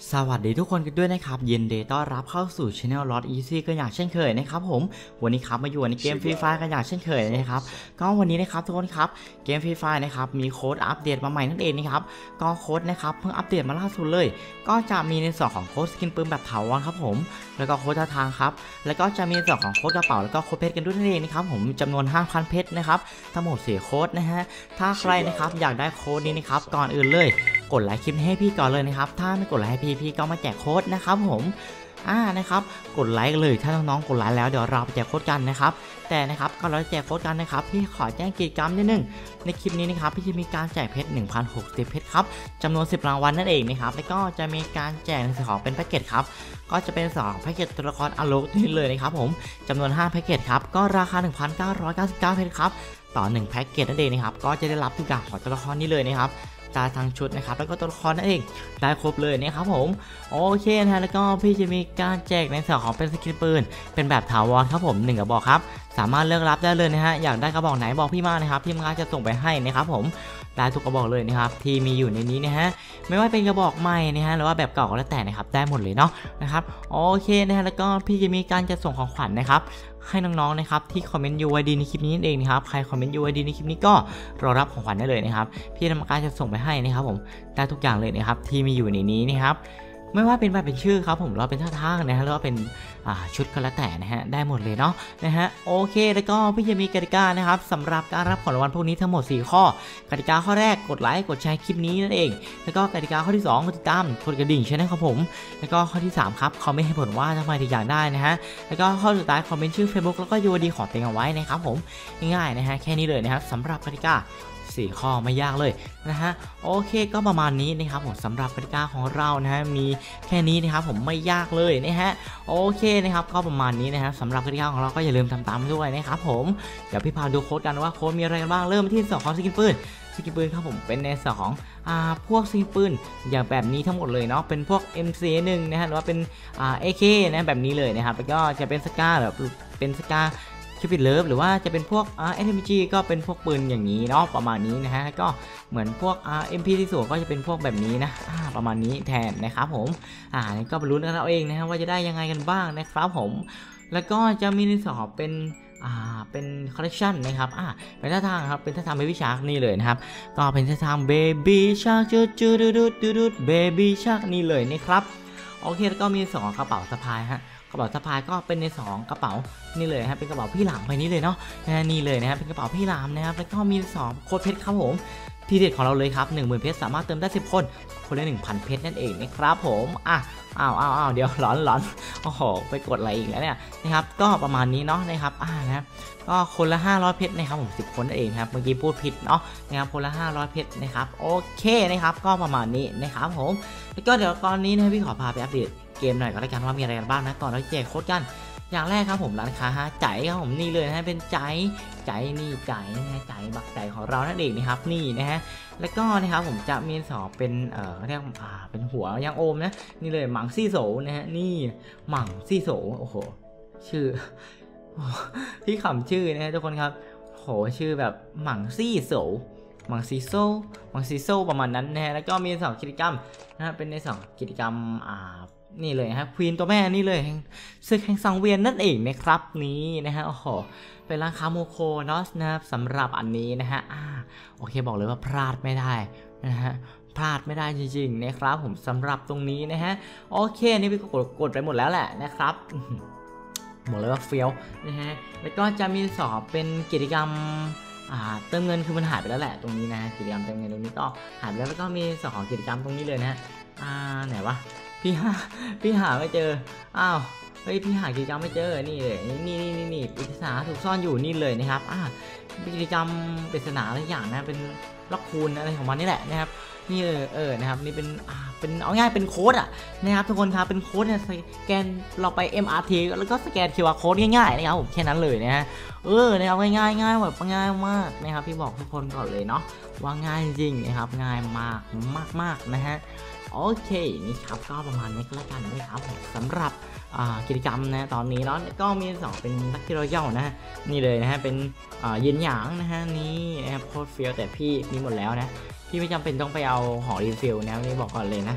สวัสดีทุกคนกันด้วยนะครับยินดีต้อนรับเข้าสู่ Channel Lost Easy กันอย่างเช่นเคยนะครับผมวันนี้ครับมาอยู่ในเกม Free Fire กันอย่างเช่นเคยนะครับก็วันนี้นะครับทุกคนครับเกม Free Fire นะครับมีโค้ดอัปเดตมาใหม่นั่นเองนะครับก็โค้ดนะครับเพิ่งอัปเดตมาล่าสุดเลยก็จะมีในส่วนของโค้ดสกินปืนแบบถาวรครับผมแล้วก็โค้ดท่าทางครับแล้วก็จะมีในส่วนของโค้ดกระเป๋าแล้วก็โค้ดเพชรกันด้วยนั่นเองนะครับผมจำนวน 5,000 เพชรนะครับทั้งหมด4โค้ดนะฮะถ้าใครนะครับอยากได้โค้ดนี้นะครับก่อนอื่นเลยกดไลค์คลิปให้พี่ก่อนเลยนะครับถ้าไม่กดไลค์ให้พี่ก็มาแจกโค้ดนะครับผมนะครับกดไลค์เลยถ้าน้องๆกดไลค์แล้วเดี๋ยวเราไปแจกโค้ดกันนะครับแต่นะครับก่อนเราจะแจกโค้ดกันนะครับพี่ขอแจ้งกิจกรรมนิดนึงในคลิปนี้นะครับพี่จะมีการแจกเพชร 1,060 เพชรครับจำนวน10รางวัลนั่นเองนะครับแล้วก็จะมีการแจกในส่วนของเป็นแพ็กเกจครับก็จะเป็น2แพ็กเกจตัวละครอโลกนี่เลยนะครับผมจำนวน5แพ็กเกจครับก็ราคา 1,999 เพชรครับต่อ1แพ็กเกจนั่นเองนะครับก็จะได้รับทุกอย่างของตัวละครนี้เลยนะครับตาทางชุดนะครับแล้วก็ตัวละครนั่นเองได้ครบเลยนะครับผมโอเคนะฮะแล้วก็พี่จะมีการแจกในส่วนของเป็นสกินปืนเป็นแบบถาวรครับผม1กระบอกครับสามารถเลือกรับได้เลยนะฮะอยากได้กระบอกไหนบอกพี่มานะครับพี่มาจะส่งไปให้นะครับผมได้ทุกกระบอกเลยนะครับที่มีอยู่ในนี้นะฮะไม่ว่าเป็นกระบอกใหม่นะฮะหรือว่าแบบเก่าก็แล้วแต่นะครับได้หมดเลยเนาะนะครับโอเคนะฮะแล้วก็พี่จะมีการจะส่งของขวัญนะครับให้น้องๆนะครับที่คอมเมนต์ UID ในคลิปนี้นั่นเองนะครับใครคอมเมนต์ UID ในคลิปนี้ก็รอรับของขวัญได้เลยนะครับพี่ทำการจะส่งไปให้นะครับผมได้ทุกอย่างเลยนะครับที่มีอยู่ในนี้นะครับไม่ว่าเป็นแบบเป็นชื่อครับผมเราเป็นท่าทางนะฮะหรือว่าเป็นชุดก็แล้วแต่นะฮะได้หมดเลยเนาะนะฮะโอเคแล้วก็พี่จะมีกติกานะครับสำหรับการรับของรางวัลพวกนี้ทั้งหมด4ข้อกติกาข้อแรกกดไลค์กดแชร์คลิปนี้นั่นเองแล้วก็กติกาข้อที่2กดติดตามกดกระดิ่งใช่ไหมครับผมแล้วก็ข้อที่3ครับคอมเมนต์ให้ผลว่าทำไมถึงอยากได้นะฮะแล้วก็ข้อสุดท้ายคอมเมนต์ชื่อ Facebook แล้วก็ UID ของตัวเองเอาไว้นะครับผมง่ายๆนะฮะแค่นี้เลยนะครับสำหรับกติกา4ข้อไม่ยากเลยนะฮะโอเคก็ประมาณนี้นะครับผมสำหรับกติกาของเรานะฮะมีแค่นี้นะครับผมไม่ยากเลยนะฮะโอเคนะครับก็ประมาณนี้นะครับสำหรับกติกาของเราก็อย่าลืมทำตามด้วยนะครับผมเดี๋ยวพี่พาดูโค้ดกันว่าโค้ดมีอะไรกันบ้างเริ่มที่2ของสกินปืนครับผมเป็นในส่วนของพวกสกินปืนอย่างแบบนี้ทั้งหมดเลยเนาะเป็นพวก MC1 นะฮะหรือว่าเป็นAK นะแบบนี้เลยนะครับแล้วก็จะเป็นสกาแบบเป็นสกาคิวปิดเลิฟหรือว่าจะเป็นพวกSMG ก็เป็นพวกปืนอย่างนี้เนาะประมาณนี้นะฮะก็เหมือนพวกMP ที่สูงก็จะเป็นพวกแบบนี้นะประมาณนี้แทนนะครับผมนี่ก็ไปลุ้นกันเอาเองนะฮะว่าจะได้ยังไงกันบ้างนะครับผมแล้วก็จะมีในส่วนของเป็นคอลเลคชันนะครับเป็นท่าทางครับเป็นท่าทางเบบี้ชาร์กนี่เลยนะครับก็เป็นท่าทางเบบี้ชาร์กจูดูดเบบี้ชาร์กนี่เลยนะครับโอเคแล้วก็มี2กระเป๋าสะพายฮะกระเป๋าสะพายก็เป็นใน2กระเป๋านี่เลยครับเป็นกระเป๋าพี่หลามไปนี้เลยเนาะนี่เลยนะครับเป็นกระเป๋าพี่หลามนะครับแล้วก็มี2โค้ดเพชรครับผมทีเด็ดของเราเลยครับ 10,000 เพชรสามารถเติมได้10คนละ 1,000 เพชรนั่นเองนะครับผมเดี๋ยวร้อนโอ้โหไปกดอะไรอีกแล้วเนี่ยนะครับก็ประมาณนี้เนาะนะครับนะครับก็คนละ500เพชรนะครับผม10คนนั่นเองครับเมื่อกี้พูดผิดเนาะนะครับคนละ500เพชรนะครับโอเคนะครับก็ประมาณนี้นะครับผมแล้วก็เดี๋ยวตอนนี้นะพี่ขอพาไปอัปเดตเกมหน่อยก็แล้วกันว่ามีอะไรกันบ้างนะก่อนเราแจกโค้ดกันอย่างแรกครับผมร้านค้าใจครับผมนี่เลยนะเป็นใจนี่ใจนะฮะใจบักใจของเรานั่นเองนะครับนี่นะฮะแล้วก็นะครับผมจะมีสอบเป็นเรียกเป็นหัวยางโอมนะนี่เลยหมังซี่โสนะฮะนี่หมังซี่โสโอ้โหชื่อพี่ขำชื่อนะฮะทุกคนครับโหชื่อแบบหมังซี่โสมังซีโซประมาณนั้นนะฮะแล้วก็มี2กิจกรรมนะเป็นใน2กิจกรรมนี่เลยครับควีนตัวแม่นี่เลยศึกแห่งสังเวียนนั่นเองนะครับนี้นะฮะโอ้โหเป็นร้านค้าโมโคเนาะนะครับสำหรับอันนี้นะฮะโอเคบอกเลยว่าพลาดไม่ได้นะฮะพลาดไม่ได้จริงๆนะครับผมสำหรับตรงนี้นะฮะโอเคนี่พี่กดไปหมดแล้วแหละนะครับบอกเลยว่าเฟี้ยวนะฮะแล้วก็จะมีสอบเป็นกิจกรรมเติมเงินคือมันหายไปแล้วแหละตรงนี้นะกิจกรรมเติมเงินตรงนี้ก็หายไปแล้วก็มีสองกิจกรรมตรงนี้เลยนะไหนวะพี่หาไม่เจอเฮ้ยพี่หากิจกรรมไม่เจอนี่เลยนี่ปริศนาถูกซ่อนอยู่นี่เลยนะครับกิจกรรมปริศนาอะไรอย่างนะเป็นล็อกคูณอะไรของมันนี่แหละนะครับนี่นะครับนี่เป็นเอาง่ายเป็นโค้ดนะครับทุกคนครับเป็นโค้ดเนี่ยสแกนเราไป MRT แล้วก็สแกน QR Code ง่ายๆนะครับผมแค่นั้นเลยนะฮะนะครับง่ายแบบง่ายมากนะครับพี่บอกทุกคนก่อนเลยเนาะว่าง่ายจริงนะครับง่ายมากนะฮะโอเคนี่ครับก็ประมาณนี้ก็แล้วกันนะครับสำหรับกิจกรรมนะตอนนี้เนาะก็มี2เป็นลัคกี้รอยัลนะฮะนี่เลยนะฮะเป็นเย็นหยางนะฮะนี่นะครับโคตรเฟี้ยวแต่พี่มีหมดแล้วนะพี่ไม่จำเป็นต้องไปเอาหอรีฟิลนะนี่บอกก่อนเลยนะ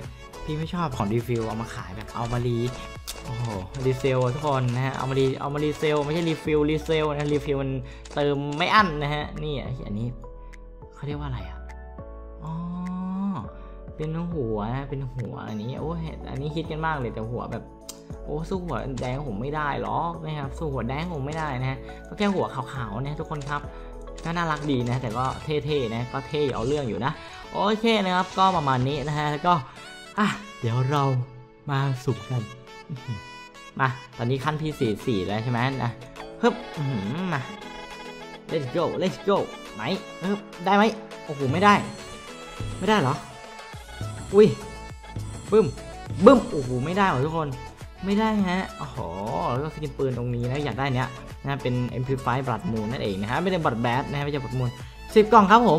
พี่ไม่ชอบของรีฟิลเอามาขายแบบเอามาโอ้โหรีเซลทุกคนนะฮะเอามารีเซลไม่ใช่รีฟิลรีเซลนะรีฟิลมันเติมไม่อั้นนะฮะนี่อันนี้เขาเรียกว่าอะไรอ่ะอ๋อเป็นหัวนะเป็นหัวอันนี้โอ้อันนี้คิดกันมากเลยแต่หัวแบบโอ้สู้หัวแดงผมไม่ได้หรอกนะครับสู้หัวแดงผมไม่ได้นะฮะก็แค่หัวขาวๆนะทุกคนครับก็น่ารักดีนะแต่ก็เท่ๆนะก็เท่เอาเรื่องอยู่นะโอเคนะครับก็ประมาณนี้นะฮะแล้วก็เดี๋ยวเรามาสุ่มกันมาตอนนี้ขั้นที่4แล้วใช่ไหมนะฮึบมา let's go ไหมได้ไหมโอ้โหไม่ได้เหรออุ้ยบึ้มโอ้โหไม่ได้หรอทุกคนไม่ได้ฮะโอ้โหแล้วก็สกินปืนตรงนี้นะอยากได้เนี้ยนะเป็น MP5 Blood Moon นั่นเองนะฮะไม่ได้ Blood Bath นะไม่ใช่ Blood Moon 10 กล่องครับผม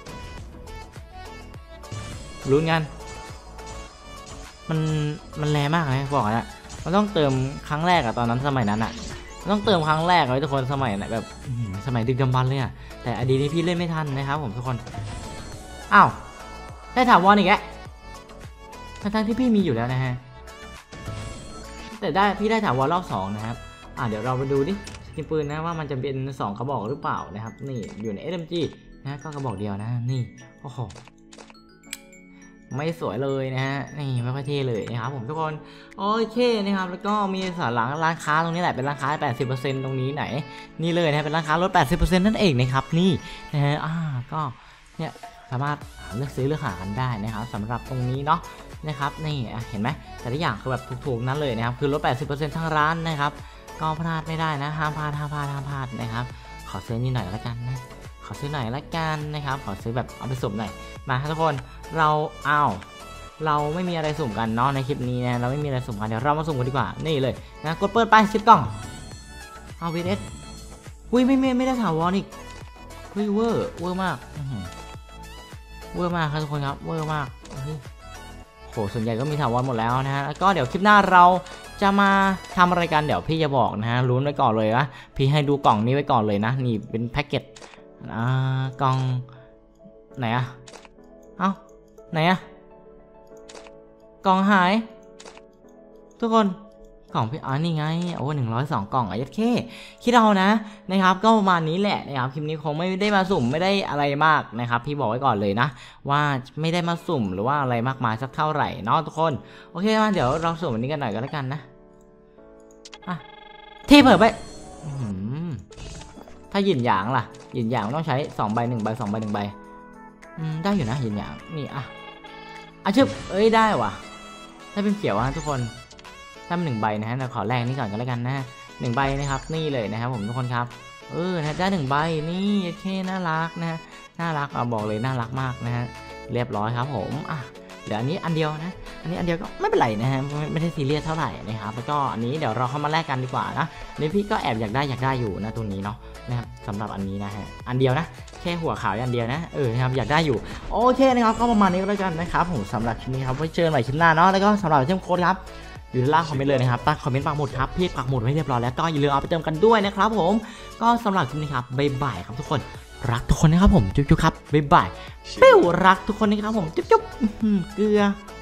ลุ้นกันมันแรงมากเลยบอกนะมันต้องเติมครั้งแรกอะตอนนั้นสมัยนั้นอะต้องเติมครั้งแรกเลยทุกคนสมัยไหนแบบสมัยดึกดำบรรพ์เลยอะแต่อดีตนี้พี่เล่นไม่ทันนะครับผมทุกคนอ้าวได้ถาวรอีกแล้วทั้งที่พี่มีอยู่แล้วนะฮะแต่พี่ได้ถาวรรอบ2นะครับเดี๋ยวเราไปดูดิสกินปืนนะว่ามันจะเป็น2กระบอกหรือเปล่านะครับนี่อยู่ใน SMG นะก็กระบอกเดียวนะนี่โอ้โหไม่สวยเลยนะฮะนี่ไม่ค่อยเท่เลยนะครับผมทุกคนโอเคนะครับแล้วก็มีส่วนหลังร้านค้าตรงนี้แหละเป็นร้านค้า 80% ตรงนี้ไหนนี่เลยนะเป็นร้านค้าลด 80% นั่นเองนะครับนี่นะฮะก็เนี่ยสามารถเลือกซื้อเลือกหากันได้นะครับสำหรับตรงนี้เนาะนะครับนี่เห็นไหมแต่ละอย่างคือแบบถูกๆนั้นเลยนะครับคือลด 80% ทั้งร้านนะครับก็พลาดไม่ได้นะห้ามพลาดนะครับขอซื้อนี่หน่อยละกันนะขอซื้อหน่อยละกันนะครับขอซื้อแบบเอาไปสุ่มหน่อยมาทุกคนเราไม่มีอะไรสุ่มกันเนาะในคลิปนี้นะเราไม่มีอะไรสุ่มกันเดี๋ยวเรามาสุ่มกันดีกว่านี่เลยนะกดเปิดไป10 กล่องเอาวีเอสอุ้ยไม่ได้ถาวรอีกเฮ้ยเวอร์มากครับทุกคนครับเวอร์มากโหส่วนใหญ่ก็มีถาวรหมดแล้วนะฮะแล้วก็เดี๋ยวคลิปหน้าเราจะมาทำอะไรกันเดี๋ยวพี่จะบอกนะฮะลุ้นไว้ก่อนเลยนะพี่ให้ดูกล่องนี้ไว้ก่อนเลยนะนี่เป็นแพ็กเกจกล่องไหนอะไหนอะกล่องหายทุกคนกล่องพี่นี่ไงโอ้102 กล่องยัดเข้คิดเอานะครับก็ประมาณนี้แหละนะครับคลิปนี้คงไม่ได้มาสุ่มไม่ได้อะไรมากนะครับพี่บอกไว้ก่อนเลยนะว่าไม่ได้มาสุ่มหรือว่าอะไรมากมายสักเท่าไหร่เนาะทุกคนโอเคมาเดี๋ยวเราสุ่มวันนี้กันหน่อยก็แล้วกันนะที่เปิดไปถ้าหยินหยางล่ะหยินหยางต้องใช้2 ใบ 1 ใบ 2 ใบ 1 ใบได้อยู่นะหยินหยางนี่ชึบได้ว่ะถ้าเป็นเขียวทุกคนถ้า1 ใบนะฮะเราขอแรกนี่ก่อนก็แล้วกันนะ1 ใบนะครับนี่เลยนะครับผมทุกคนครับนะได้1 ใบนี่โอเคน่ารักนะน่ารักบอกเลยน่ารักมากนะฮะเรียบร้อยครับผมเดี๋ยวอันนี้อันเดียวนะอันนี้อันเดียวก็ไม่เป็นไรนะฮะไม่ได้ซีเรียสเท่าไหร่นะครับแล้วก็อันนี้เดี๋ยวเราเข้ามาแลกกันดีกว่านะนี่พี่ก็แอบอยากได้อยู่นะตัวนี้เนาะนะครับสำหรับอันนี้นะฮะอันเดียวนะแค่หัวขาวอันเดียวนะนะครับอยากได้อยู่โอเคนะครับก็ประมาณนี้ก็แล้วกันนะครับผมสำหรับคลิปนี้ครับไว้เจอกันใหม่คลิปหน้าเนาะแล้วก็สำหรับเจ้าโค้ดครับอยู่ด้านล่างคอมเมนต์เลยนะครับตั้งคอมเมนต์ปักหมุดครับพี่ปักหมุดไว้เรียบร้อยแล้วก็อย่าลืมเอาไปเติมกันด้วยนะครับผมก็สำหรับคลิปนี้ครับบ๊ายบายครับทุกคนรักทุกคนนะครับผมจุ๊บๆครับบ๊ายบายปิ้วรักทุกคนนะครับผมจุ๊บเกลือ